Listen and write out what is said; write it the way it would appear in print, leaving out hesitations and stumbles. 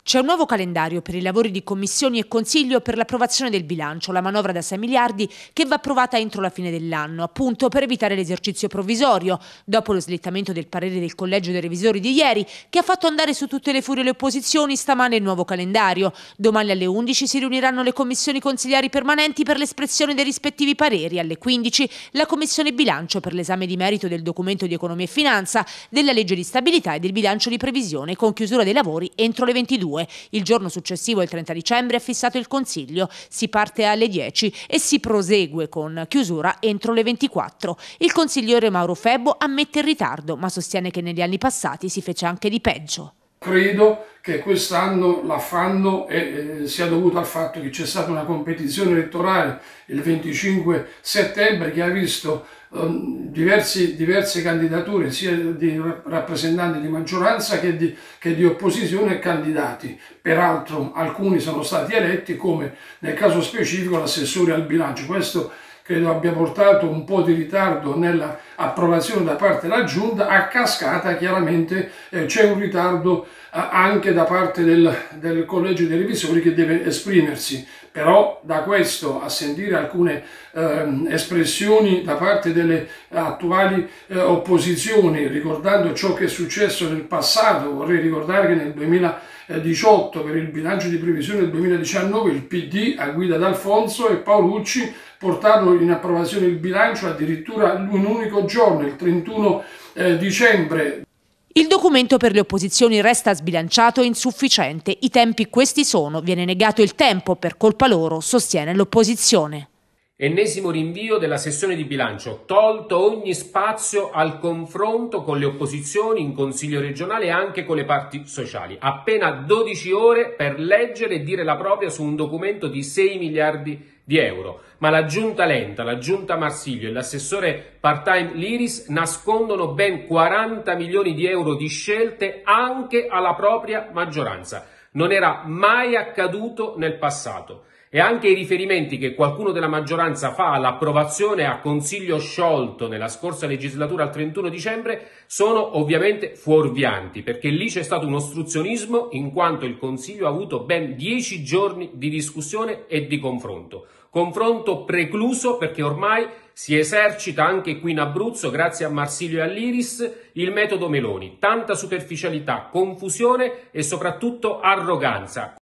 C'è un nuovo calendario per i lavori di commissioni e consiglio per l'approvazione del bilancio, la manovra da 6 miliardi che va approvata entro la fine dell'anno, appunto per evitare l'esercizio provvisorio, dopo lo slittamento del parere del collegio dei revisori di ieri, che ha fatto andare su tutte le furie le opposizioni. Stamane il nuovo calendario. Domani alle 11 si riuniranno le commissioni consigliari permanenti per l'espressione dei rispettivi pareri, alle 15 la commissione bilancio per l'esame di merito del documento di economia e finanza, della legge di stabilità e del bilancio di previsione, con chiusura dei lavori entro le 22. Il giorno successivo, il 30 dicembre, è fissato il Consiglio. Si parte alle 10 e si prosegue con chiusura entro le 24. Il consigliere Mauro Febbo ammette il ritardo, ma sostiene che negli anni passati si fece anche di peggio. Credo che quest'anno l'affanno sia dovuto al fatto che c'è stata una competizione elettorale il 25 settembre che ha visto diverse candidature sia di rappresentanti di maggioranza che di opposizione e candidati. Peraltro alcuni sono stati eletti, come nel caso specifico l'assessore al bilancio. Questo credo abbia portato un po' di ritardo nella approvazione da parte della Giunta. A cascata chiaramente c'è un ritardo anche da parte del collegio dei revisori che deve esprimersi, però da questo a sentire alcune espressioni da parte delle attuali opposizioni, ricordando ciò che è successo nel passato, vorrei ricordare che nel 2018 per il bilancio di previsione del 2019 il PD a guida d'Alfonso e Paolucci portarono in approvazione il bilancio addirittura in un unico giorno, il 31 dicembre. Il documento per le opposizioni resta sbilanciato e insufficiente. I tempi questi sono, viene negato il tempo per colpa loro, sostiene l'opposizione. Ennesimo rinvio della sessione di bilancio, tolto ogni spazio al confronto con le opposizioni in Consiglio regionale e anche con le parti sociali. Appena 12 ore per leggere e dire la propria su un documento di 6 miliardi di euro. Ma la giunta Lenta, la giunta Marsilio e l'assessore part-time Liris nascondono ben 40 milioni di euro di scelte anche alla propria maggioranza. Non era mai accaduto nel passato. E anche i riferimenti che qualcuno della maggioranza fa all'approvazione a consiglio sciolto nella scorsa legislatura al 31 dicembre sono ovviamente fuorvianti, perché lì c'è stato un ostruzionismo in quanto il Consiglio ha avuto ben 10 giorni di discussione e di confronto. Confronto precluso perché ormai si esercita anche qui in Abruzzo, grazie a Marsilio e all'Iris, il metodo Meloni. Tanta superficialità, confusione e soprattutto arroganza.